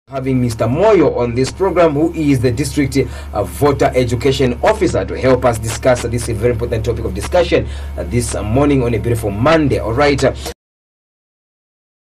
Having Mr. Moyo on this program, who is the district voter education officer, to help us discuss this very important topic of discussion this morning on a beautiful Monday. All right.